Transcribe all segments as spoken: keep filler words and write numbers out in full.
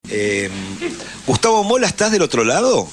Eh, Gustavo Mola, ¿estás del otro lado?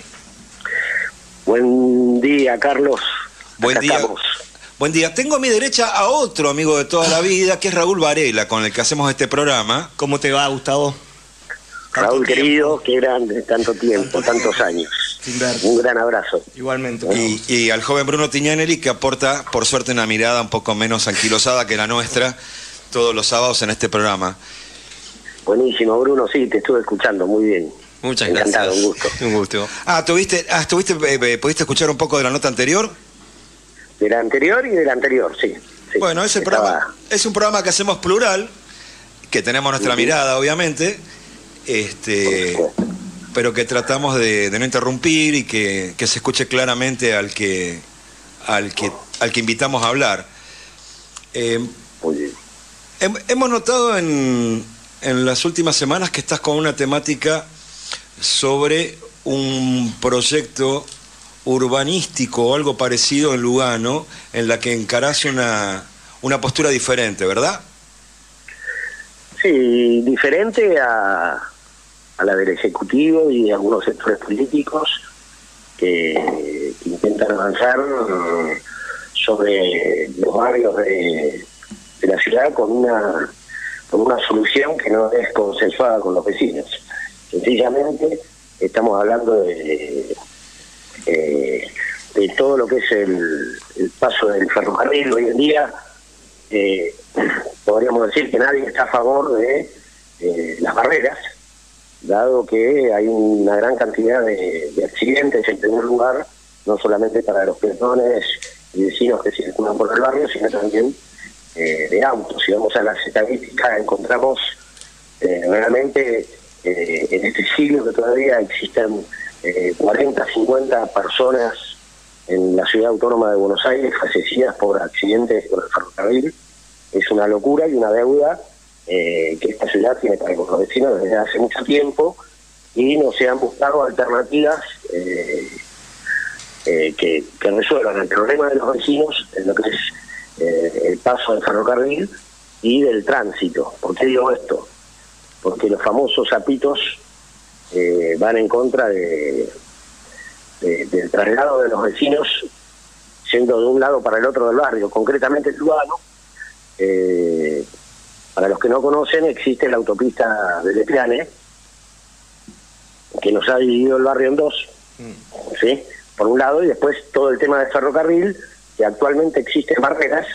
Buen día, Carlos. Buen Acá día. estamos. Buen día. Tengo a mi derecha a otro amigo de toda la vida, que es Raúl Varela, con el que hacemos este programa. ¿Cómo te va, Gustavo? Tanto Raúl, tiempo. querido, qué grande, tanto tiempo, Tanto tantos tiempo. años. Sin ver. Un gran abrazo. Igualmente. Y, y al joven Bruno Tignanelli, que aporta, por suerte, una mirada un poco menos anquilosada que la nuestra todos los sábados en este programa. Buenísimo, Bruno, sí, te estuve escuchando, muy bien. Muchas Encantado, gracias. un gusto. Un gusto. Ah, ¿tuviste, ah, ¿tuviste, eh, eh, ¿pudiste escuchar un poco de la nota anterior? De la anterior y de la anterior, sí. sí. Bueno, ese Estaba- programa es un programa que hacemos plural, que tenemos nuestra Ujú. mirada, obviamente, este, Por supuesto. pero que tratamos de, de no interrumpir y que, que se escuche claramente al que, al que, al que invitamos a hablar. Eh, Muy bien. hem- hemos notado en, en las últimas semanas que estás con una temática sobre un proyecto urbanístico o algo parecido en Lugano, en la que encarás una, una postura diferente, ¿verdad? Sí, diferente a, a la del Ejecutivo y de algunos sectores políticos que, que intentan avanzar mm, sobre los barrios de, de la ciudad con una, con una solución que no es consensuada con los vecinos. Sencillamente estamos hablando de, eh, de todo lo que es el, el paso del ferrocarril hoy en día. Eh, podríamos decir que nadie está a favor de eh, las barreras, dado que hay una gran cantidad de, de accidentes en primer lugar, no solamente para los peatones y vecinos que circulan por el barrio, sino también eh, de autos. Si vamos a las estadísticas, encontramos eh, realmente eh, en este siglo que todavía existen eh, cuarenta, cincuenta personas en la ciudad autónoma de Buenos Aires fallecidas por accidentes por el ferrocarril. Es una locura y una deuda eh, que esta ciudad tiene para con los vecinos desde hace mucho tiempo, y no se han buscado alternativas eh, eh, que, que resuelvan el problema de los vecinos en lo que es eh, el paso del ferrocarril y del tránsito. ¿Por qué digo esto? Porque los famosos zapitos eh, van en contra de De, del traslado de los vecinos yendo de un lado para el otro del barrio, concretamente el Lugano. Eh, para los que no conocen, existe la autopista de Lepiane, que nos ha dividido el barrio en dos, mm. ¿sí? Por un lado, y después todo el tema del ferrocarril, que actualmente existen barreras.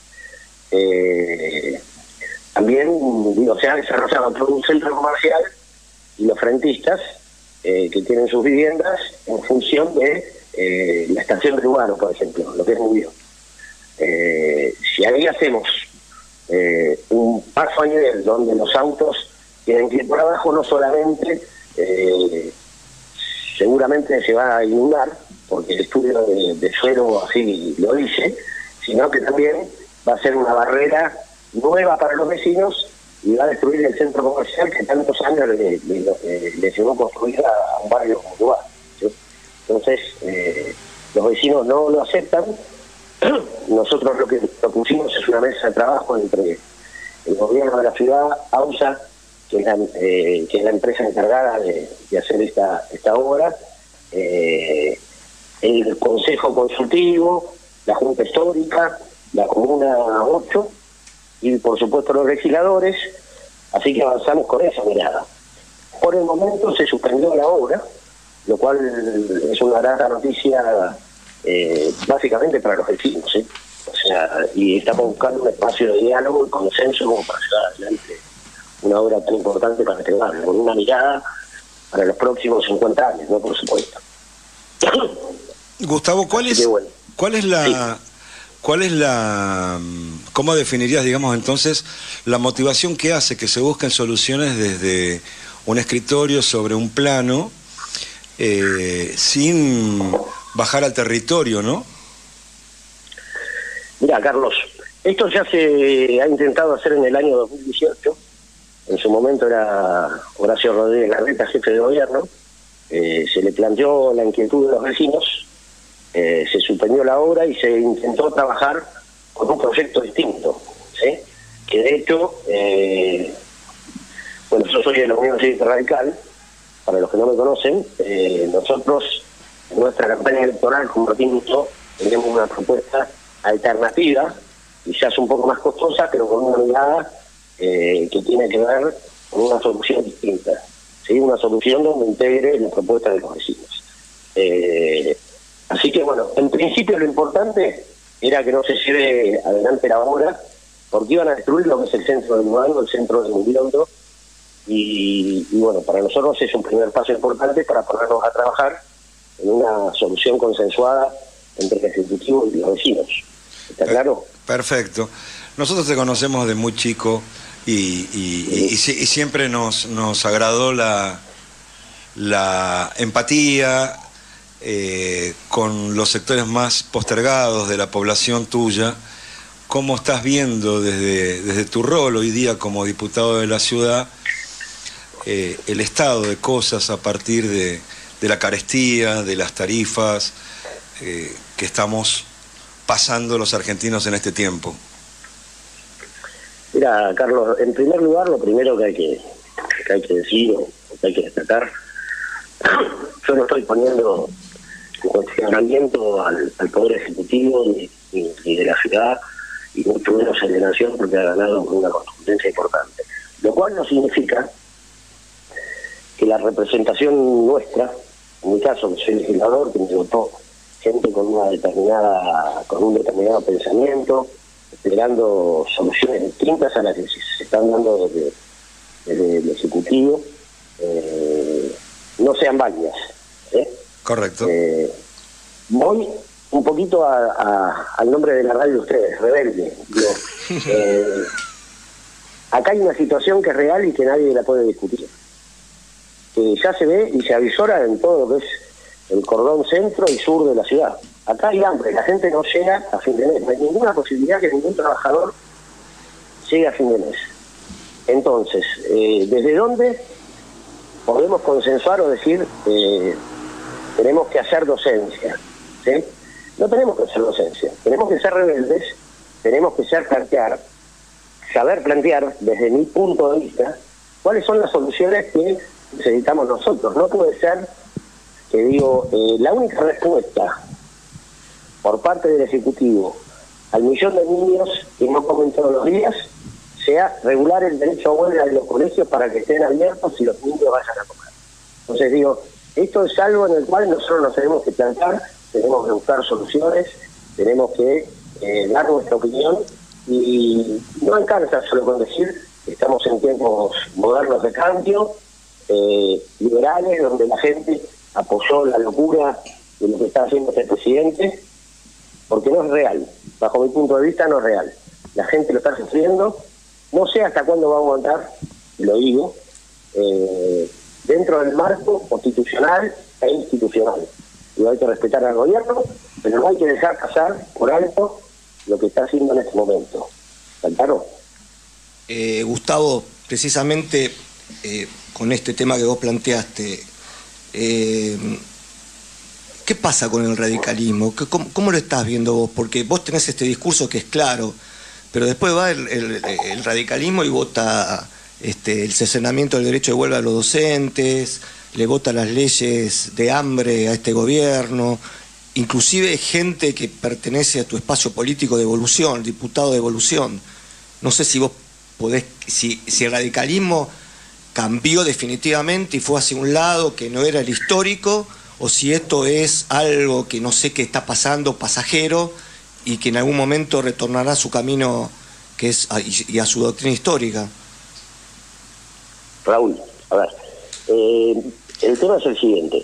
Eh, también, digo, se ha desarrollado todo un centro comercial y los frentistas Eh, que tienen sus viviendas en función de eh, la estación de Lugano, por ejemplo, lo que es muy bien. Eh, si ahí hacemos eh, un paso a nivel donde los autos tienen que ir por abajo, no solamente eh, seguramente se va a inundar, porque el estudio de, de suelo así lo dice, sino que también va a ser una barrera nueva para los vecinos y va a destruir el centro comercial que tantos años le, le, le, le llevó construir a un barrio como Lugano, ¿sí? Entonces, eh, los vecinos no lo aceptan. Nosotros lo que propusimos es una mesa de trabajo entre el gobierno de la ciudad, AUSA, que es la, eh, que es la empresa encargada de, de hacer esta, esta obra, eh, el Consejo Consultivo, la Junta Histórica, la Comuna ocho, y por supuesto los legisladores, así que avanzamos con esa mirada. Por el momento se suspendió la obra, lo cual es una grata noticia eh, básicamente para los vecinos, ¿sí? O sea, y estamos buscando un espacio de diálogo y consenso como para llevar adelante una obra tan importante para este barrio, con una mirada para los próximos cincuenta años, ¿no? Por supuesto. Gustavo, ¿cuál es, bueno. cuál es la... Sí. ¿Cuál es la... ¿Cómo definirías, digamos, entonces, la motivación que hace que se busquen soluciones desde un escritorio sobre un plano eh, sin bajar al territorio, ¿no? Mira, Carlos, esto ya se ha intentado hacer en el año dos mil dieciocho. En su momento era Horacio Rodríguez Larreta, jefe de gobierno. Eh, se le planteó la inquietud de los vecinos. Eh, se suspendió la obra y se intentó trabajar con un proyecto distinto, ¿sí? Que de hecho eh, Bueno, yo soy de la Unión Cívica Radical. Para los que no me conocen, eh, nosotros en nuestra campaña electoral con Martín Lutó tenemos una propuesta alternativa, quizás un poco más costosa, pero con una mirada eh, que tiene que ver con una solución distinta, ¿sí? Una solución donde integre la propuesta de los vecinos. Eh, así que bueno, en principio lo importante era que no se lleve adelante la obra, porque iban a destruir lo que es el centro de Lugano, el centro de Mundiondo, y, y bueno, para nosotros es un primer paso importante para ponernos a trabajar en una solución consensuada entre el Ejecutivo y los vecinos. ¿Está claro? Perfecto. Nosotros te conocemos de muy chico y, y, y, y, y siempre nos, nos agradó la, la empatía eh, con los sectores más postergados de la población tuya. ¿Cómo estás viendo desde, desde tu rol hoy día como diputado de la ciudad eh, el estado de cosas a partir de, de la carestía, de las tarifas eh, que estamos pasando los argentinos en este tiempo? Mira, Carlos, en primer lugar, lo primero que hay que, que, hay que decir o que hay que destacar, yo no estoy poniendo en cuestionamiento al, al Poder Ejecutivo ni, ni, ni de la ciudad, y mucho menos el de la Nación, porque ha ganado con una contundencia importante. Lo cual no significa que la representación nuestra, en mi caso, que soy legislador, que me votó gente con una determinada, con un determinado pensamiento, esperando soluciones distintas a las que se están dando desde, desde el Ejecutivo, eh, no sean válidas. ¿eh? Correcto. Eh, voy un poquito a, a, al nombre de la radio de ustedes, Rebelde. Digo, eh, acá hay una situación que es real y que nadie la puede discutir. Que ya se ve y se avisora en todo lo que es el cordón centro y sur de la ciudad. Acá hay hambre, la gente no llega a fin de mes. No hay ninguna posibilidad que ningún trabajador llegue a fin de mes. Entonces, eh, ¿desde dónde podemos consensuar o decir eh, tenemos que hacer docencia? ¿Sí? No tenemos que hacer docencia, tenemos que ser rebeldes, tenemos que ser plantear, saber plantear desde mi punto de vista cuáles son las soluciones que necesitamos nosotros. No puede ser que digo, eh, la única respuesta por parte del Ejecutivo al millón de niños que no comen todos los días sea regular el derecho a huelga de los colegios para que estén abiertos y los niños vayan a comer. Entonces digo, esto es algo en el cual nosotros nos tenemos que plantar, tenemos que buscar soluciones, tenemos que eh, dar nuestra opinión, y no alcanza solo con decir que estamos en tiempos modernos de cambio, eh, liberales, donde la gente apoyó la locura de lo que está haciendo este presidente, porque no es real. Bajo mi punto de vista no es real. La gente lo está sufriendo, no sé hasta cuándo va a aguantar, lo digo, eh, dentro del marco constitucional e institucional. Y hay que respetar al gobierno, pero no hay que dejar pasar por alto lo que está haciendo en este momento. ¿Está claro? Eh, Gustavo, precisamente eh, con este tema que vos planteaste, eh, ¿qué pasa con el radicalismo? ¿Cómo, ¿Cómo lo estás viendo vos? Porque vos tenés este discurso que es claro, pero después va el, el, el radicalismo y vota este, el cercenamiento del derecho de huelga a los docentes, le vota las leyes de hambre a este gobierno, inclusive gente que pertenece a tu espacio político de Evolución, diputado de Evolución. No sé si vos podés, si, si el radicalismo cambió definitivamente y fue hacia un lado que no era el histórico, o si esto es algo que no sé qué está pasando, pasajero, y que en algún momento retornará a su camino que es a, y a su doctrina histórica. Raúl, a ver, eh, el tema es el siguiente.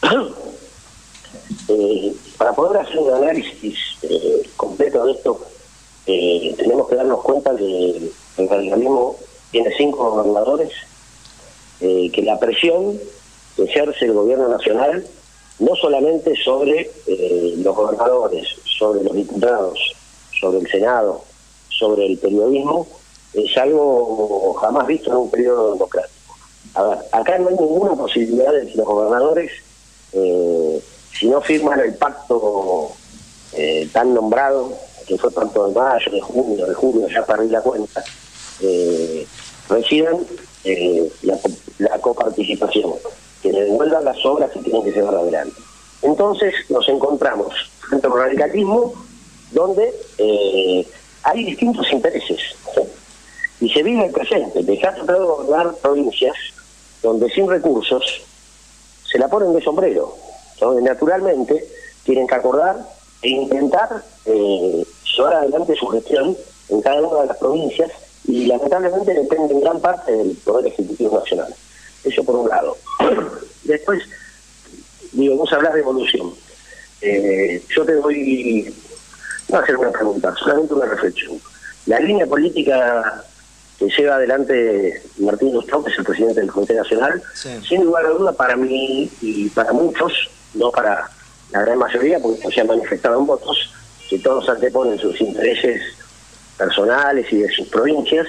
eh, para poder hacer un análisis eh, completo de esto, eh, tenemos que darnos cuenta que el radicalismo tiene cinco gobernadores, eh, que la presión que ejerce el gobierno nacional, no solamente sobre eh, los gobernadores, sobre los diputados, sobre el Senado, sobre el periodismo, es algo jamás visto en un periodo democrático. A ver, acá no hay ninguna posibilidad de que los gobernadores, eh, si no firman el pacto eh, tan nombrado, que fue tanto de mayo, de junio, de julio, ya perdí la cuenta, eh, reciban eh, la, la coparticipación, que le devuelvan las obras que tienen que llevar adelante. Entonces nos encontramos frente a un radicalismo donde eh, hay distintos intereses, ¿sí? Y se vive el presente, que se ha tratado de gobernar provincias donde sin recursos se la ponen de sombrero, donde naturalmente tienen que acordar e intentar eh, llevar adelante su gestión en cada una de las provincias, y lamentablemente depende en gran parte del Poder Ejecutivo Nacional. Eso por un lado. Después, digo, vos hablas de evolución. Eh, yo te voy no a hacer una pregunta, solamente una reflexión. La línea política que lleva adelante Martín Lustau, que es el presidente del Comité Nacional, sí, sin lugar a duda para mí y para muchos, no para la gran mayoría, porque esto se ha manifestado en votos, que todos anteponen sus intereses personales y de sus provincias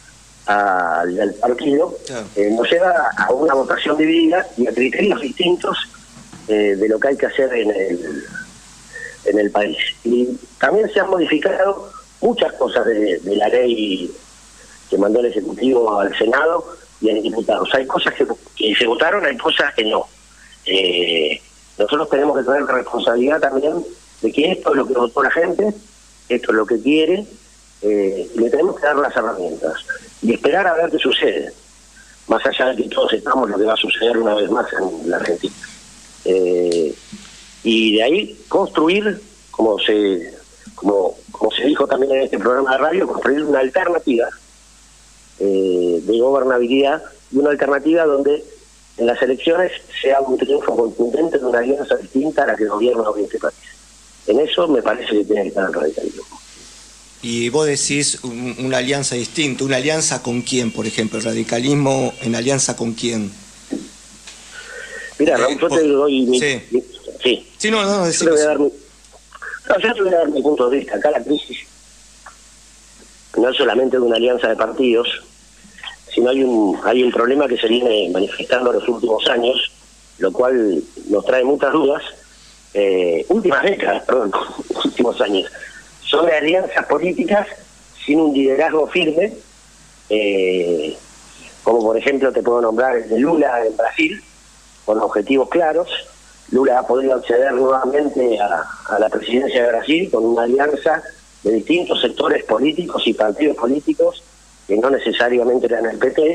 al, al partido, sí, eh, nos lleva a una votación dividida y a criterios distintos eh, de lo que hay que hacer en el, en el país. Y también se han modificado muchas cosas de, de la ley que mandó el Ejecutivo al Senado y a los diputados. Hay cosas que, que se votaron, hay cosas que no. Eh, nosotros tenemos que tener responsabilidad también de que esto es lo que votó la gente, esto es lo que quiere, eh, y le tenemos que dar las herramientas y esperar a ver qué sucede, más allá de que todos sepamos lo que va a suceder una vez más en la Argentina. Eh, y de ahí construir, como se, como, como se dijo también en este programa de radio, construir una alternativa eh, de gobernabilidad, y una alternativa donde en las elecciones sea un triunfo contundente de una alianza distinta a la que gobierna hoy este país. En eso me parece que tiene que estar el radicalismo. Y vos decís un, una alianza distinta, ¿una alianza con quién, por ejemplo? ¿El radicalismo en alianza con quién? Mira, Raúl, yo te doy mi... Sí. mi sí. Sí, no, no, yo te voy a dar mi, no, yo te voy a dar mi punto de vista. Acá la crisis no es solamente de una alianza de partidos, sino hay un hay un problema que se viene manifestando en los últimos años, lo cual nos trae muchas dudas, eh, últimas décadas, perdón, últimos años, sobre alianzas políticas sin un liderazgo firme, eh, como por ejemplo te puedo nombrar el de Lula en Brasil, con objetivos claros. Lula ha podido acceder nuevamente a, a la presidencia de Brasil con una alianza de distintos sectores políticos y partidos políticos que no necesariamente eran el P T,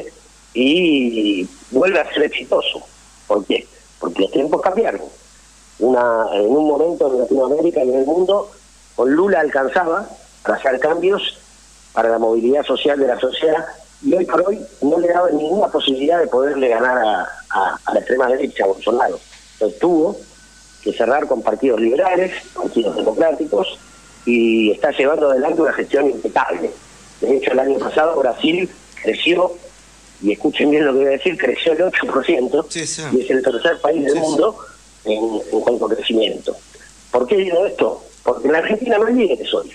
y vuelve a ser exitoso. ¿Por qué? Porque los tiempos cambiaron. Una, en un momento en Latinoamérica y en el mundo, con Lula alcanzaba para hacer cambios para la movilidad social de la sociedad, y hoy por hoy no le daba ninguna posibilidad de poderle ganar a, a, a la extrema derecha, a Bolsonaro. Entonces tuvo que cerrar con partidos liberales, partidos democráticos, y está llevando adelante una gestión impecable. De hecho, el año pasado Brasil creció, y escuchen bien lo que voy a decir, creció el ocho por ciento, sí, sí. Y es el tercer país del sí, mundo sí. En, en cuanto a crecimiento. ¿Por qué digo esto? Porque en la Argentina no hay líderes hoy.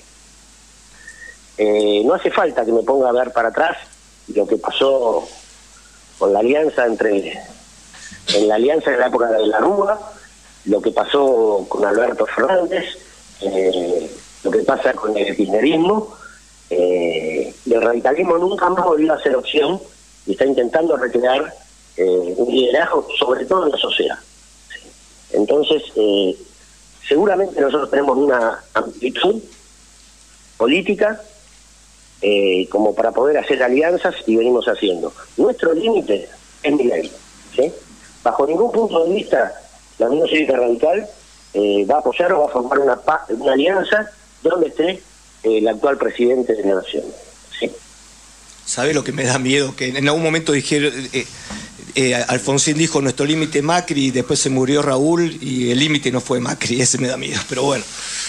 Eh, no hace falta que me ponga a ver para atrás lo que pasó con la alianza entre, en la alianza en la época de la Rúa, lo que pasó con Alberto Fernández, eh, lo que pasa con el kirchnerismo. Eh, el radicalismo nunca más volvió a ser opción y está intentando recrear eh, un liderazgo, sobre todo en la sociedad. Entonces, eh, seguramente nosotros tenemos una amplitud política eh, como para poder hacer alianzas, y venimos haciendo. Nuestro límite es Milei, ¿sí? Bajo ningún punto de vista la Unión Cívica Radical eh, va a apoyar o va a formar una, una alianza donde esté el actual presidente de la Nación. ¿Sí? ¿Sabe lo que me da miedo? Que en algún momento dijeron, eh, eh, Alfonsín dijo nuestro límite Macri, y después se murió Raúl y el límite no fue Macri. Ese me da miedo, pero bueno.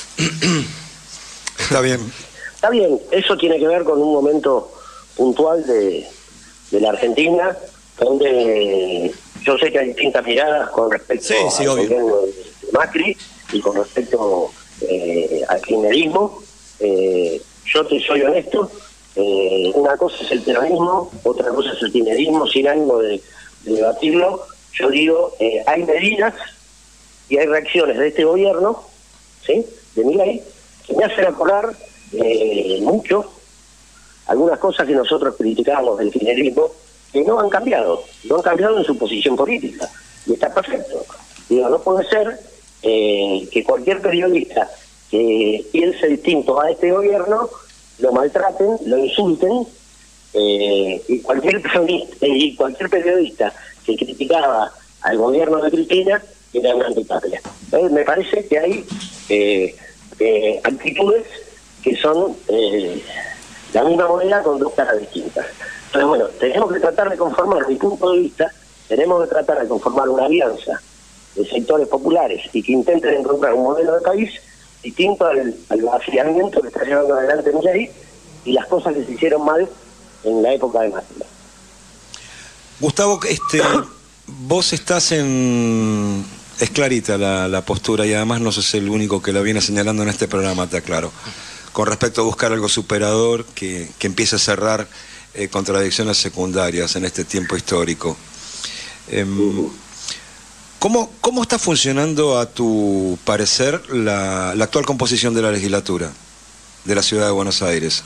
Está bien. Está bien, eso tiene que ver con un momento puntual de, de la Argentina, donde yo sé que hay distintas miradas con respecto sí, sí, al obvio. gobierno de Macri y con respecto eh, al kirchnerismo. Eh, yo te soy honesto, eh, una cosa es el terrorismo, otra cosa es el kirchnerismo, sin ánimo de, de debatirlo. Yo digo, eh, hay medidas y hay reacciones de este gobierno, ¿sí?, de Milei, que me hacen acordar eh, mucho algunas cosas que nosotros criticábamos del kirchnerismo, que no han cambiado, no han cambiado en su posición política, y está perfecto. Digo, no puede ser eh, que cualquier periodista que piense distinto a este gobierno lo maltraten, lo insulten, eh, y cualquier periodista, y cualquier periodista que criticaba al gobierno de Cristina era una antipatria. Eh, me parece que hay eh, eh, actitudes que son eh, la misma moneda con dos caras distintas. Entonces, bueno, tenemos que tratar de conformar, mi punto de vista, tenemos que tratar de conformar una alianza de sectores populares y que intenten encontrar un modelo de país distinto al, al vaciamiento que está llevando adelante Milei y las cosas que se hicieron mal en la época de Macri. Gustavo, este, vos estás en... Es clarita la, la postura y además no sos el único que la viene señalando en este programa, te aclaro. Con respecto a buscar algo superador que, que empiece a cerrar eh, contradicciones secundarias en este tiempo histórico. Eh, ¿cómo, ¿Cómo está funcionando, a tu parecer, la, la actual composición de la legislatura de la Ciudad de Buenos Aires?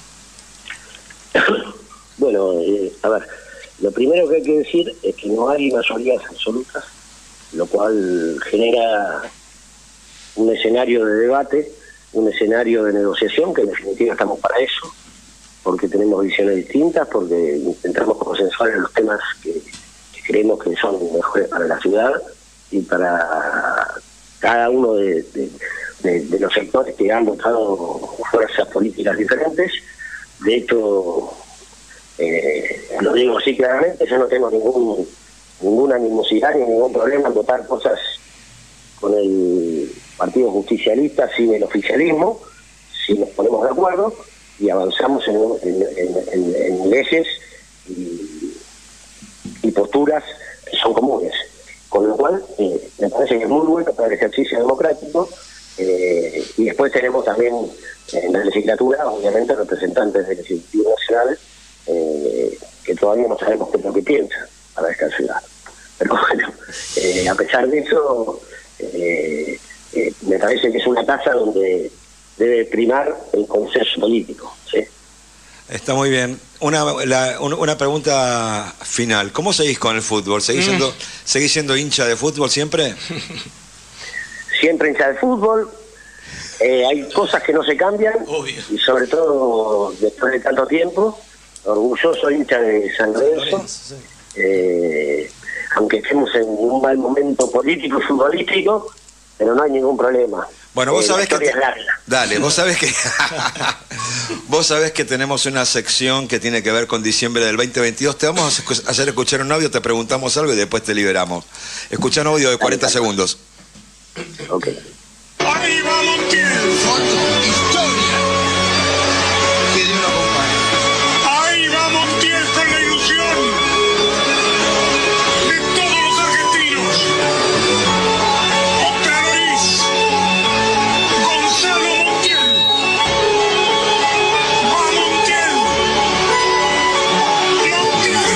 Bueno, eh, a ver, lo primero que hay que decir es que no hay mayorías absolutas, lo cual genera un escenario de debate, un escenario de negociación, que en definitiva estamos para eso, porque tenemos visiones distintas, porque intentamos consensuar en los temas que, que creemos que son mejores para la ciudad y para cada uno de, de, de, de los sectores que han votado fuerzas políticas diferentes. De hecho, eh, lo digo así claramente, yo no tengo ningún ninguna animosidad ni ningún problema en votar cosas con el Partido Justicialista sin el oficialismo, si nos ponemos de acuerdo y avanzamos en, en, en, en, en leyes y, y posturas que son comunes. Con lo cual, eh, me parece que es muy bueno para el ejercicio democrático, eh, y después tenemos también en la legislatura, obviamente, representantes del Ejecutivo Nacional, eh, que todavía no sabemos qué es lo que piensan para esta ciudad. Pero bueno, eh, a pesar de eso, eh, eh, me parece que es una casa donde debe primar el consenso político, ¿sí? Está muy bien. Una, la, una pregunta final. ¿Cómo seguís con el fútbol? ¿Seguís siendo, ¿seguís siendo hincha de fútbol siempre? Siempre hincha de fútbol. Eh, hay cosas que no se cambian. Obvio. Y sobre todo después de tanto tiempo, orgulloso hincha de San Lorenzo. Sí. Eh, aunque estemos en un mal momento político y futbolístico, pero no hay ningún problema. Bueno, vos eh, sabés que... Te... Larga. Dale, vos sabés que... vos sabés que tenemos una sección que tiene que ver con diciembre del veinte veintidós. Te vamos a hacer escuchar un audio, te preguntamos algo y después te liberamos. Escuchá un audio de cuarenta segundos. Ok. ¡Arriba Montiel! Foto, historia. Que Dios lo acompañe. ¡Ahí va Montiel con la ilusión de todos los argentinos! Otra vez, Gonzalo Montiel. ¡Va Montiel! ¡Montiel!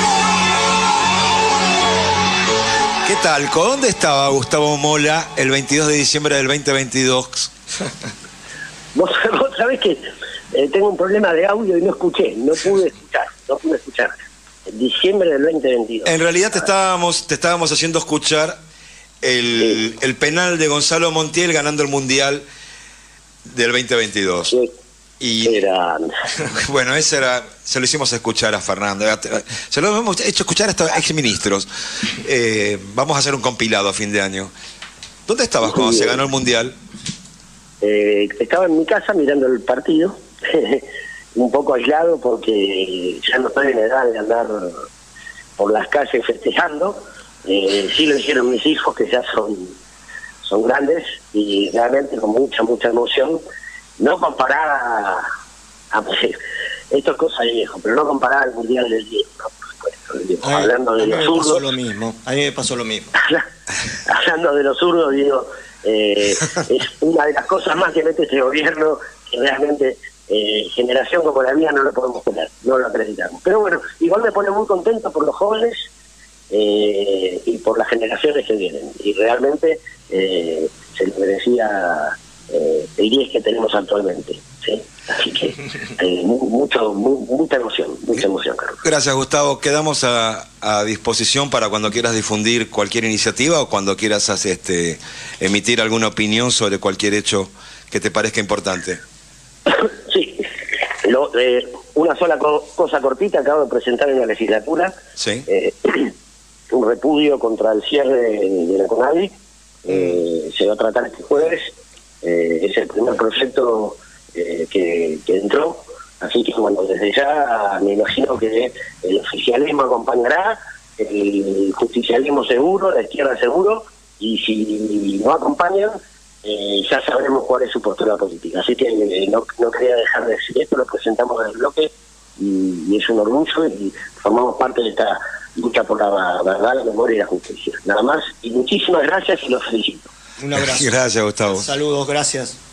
¿Qué tal? ¿Dónde estaba Gustavo Mola el veintidós de diciembre del veinte veintidós? Vos, vos sabés que eh, tengo un problema de audio y no escuché, no pude escuchar, no pude escuchar. Diciembre del veinte veintidós. En realidad te estábamos, te estábamos haciendo escuchar el, sí. el penal de Gonzalo Montiel ganando el Mundial del veinte veintidós. Sí. Y era... bueno, ese era, se lo hicimos escuchar a Fernando, se lo hemos hecho escuchar hasta exministros. Eh, vamos a hacer un compilado a fin de año. ¿Dónde estabas cuando se ganó el Mundial? Eh, estaba en mi casa mirando el partido, un poco aislado porque ya no estoy en edad de andar por las calles festejando. Eh, sí lo hicieron mis hijos, que ya son, son grandes, y realmente con mucha, mucha emoción. No comparar a, a esto es cosa de viejo, pero no comparar al Mundial del diez, ¿no? Por supuesto, Ay, hablando de los zurdos. A mí me pasó lo mismo, a mí me pasó lo mismo. Hablando de los zurdos, digo, eh, es una de las cosas más que mete este gobierno, que realmente eh, generación como la mía no lo podemos tener, no lo acreditamos. Pero bueno, igual me pone muy contento por los jóvenes eh, y por las generaciones que vienen. Y realmente eh, se les merecía... Eh, el diez que tenemos actualmente, ¿sí? Así que eh, mucho, mu mucha emoción, mucha emoción, Carlos. Gracias, Gustavo. Quedamos a, a disposición para cuando quieras difundir cualquier iniciativa o cuando quieras este, emitir alguna opinión sobre cualquier hecho que te parezca importante. Sí, Lo, eh, una sola co cosa cortita, acabo de presentar en la legislatura. Sí. Eh, un repudio contra el cierre de, de la CONAVI. Eh, se va a tratar este jueves. Eh, es el primer proyecto eh, que, que entró, así que bueno, desde ya me imagino que el oficialismo acompañará, el justicialismo seguro, la izquierda seguro, y si no acompañan, eh, ya sabremos cuál es su postura política. Así que eh, no, no quería dejar de decir esto, lo presentamos en el bloque y, y es un orgullo y formamos parte de esta lucha por la verdad, la memoria y la justicia. Nada más, y muchísimas gracias y los felicito. Un abrazo. Gracias, Gustavo. Saludos, gracias.